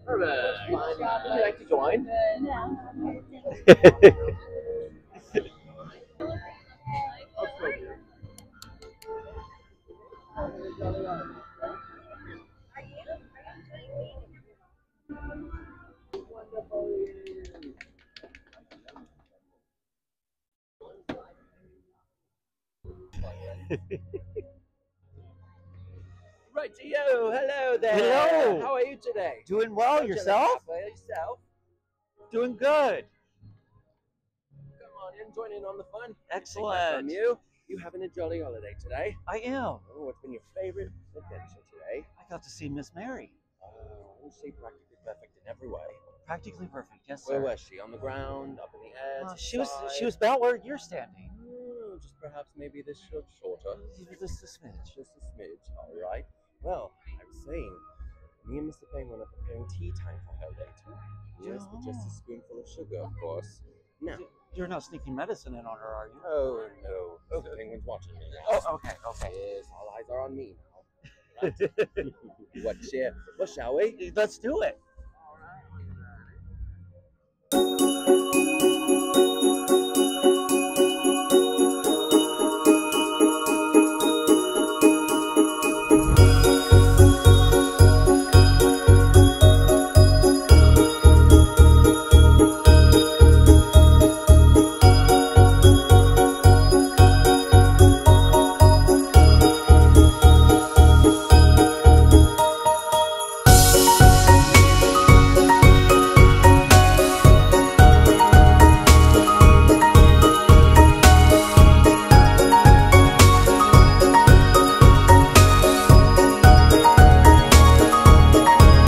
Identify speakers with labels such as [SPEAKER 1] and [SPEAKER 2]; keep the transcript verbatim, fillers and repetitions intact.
[SPEAKER 1] Perfect. Would you like to join? Right to you. Hello there.
[SPEAKER 2] Hello.
[SPEAKER 1] How are you today?
[SPEAKER 2] Doing well,
[SPEAKER 1] Don't you
[SPEAKER 2] yourself?
[SPEAKER 1] look halfway yourself.
[SPEAKER 2] Doing good.
[SPEAKER 1] Come on in, join in on the fun. Take that
[SPEAKER 2] Excellent.
[SPEAKER 1] From you. You having a jolly holiday today?
[SPEAKER 2] I am.
[SPEAKER 1] Oh, what's been your favorite adventure today?
[SPEAKER 2] I got to see Miss Mary.
[SPEAKER 1] Oh, I would say practically perfect in every way.
[SPEAKER 2] Practically perfect, yes,
[SPEAKER 1] Where
[SPEAKER 2] sir.
[SPEAKER 1] was she? On the ground, up in the air?
[SPEAKER 2] Uh,
[SPEAKER 1] to the
[SPEAKER 2] she was
[SPEAKER 1] side?
[SPEAKER 2] she was about where you're standing.
[SPEAKER 1] Oh, just perhaps maybe this short shorter.
[SPEAKER 2] Just a smidge.
[SPEAKER 1] Just a smidge. All right. Well, I was saying, me and Mister Penguin are preparing tea time for her later. Yes, with just a
[SPEAKER 2] Oh.
[SPEAKER 1] spoonful of sugar, of course. Now.
[SPEAKER 2] You're not sneaking medicine in on her, are you?
[SPEAKER 1] Oh no, Mister Penguin's watching me.
[SPEAKER 2] Oh, okay, okay.
[SPEAKER 1] Yes, all eyes are on me now. Right. what shall? What shall we?
[SPEAKER 2] Let's do it.
[SPEAKER 1] All right.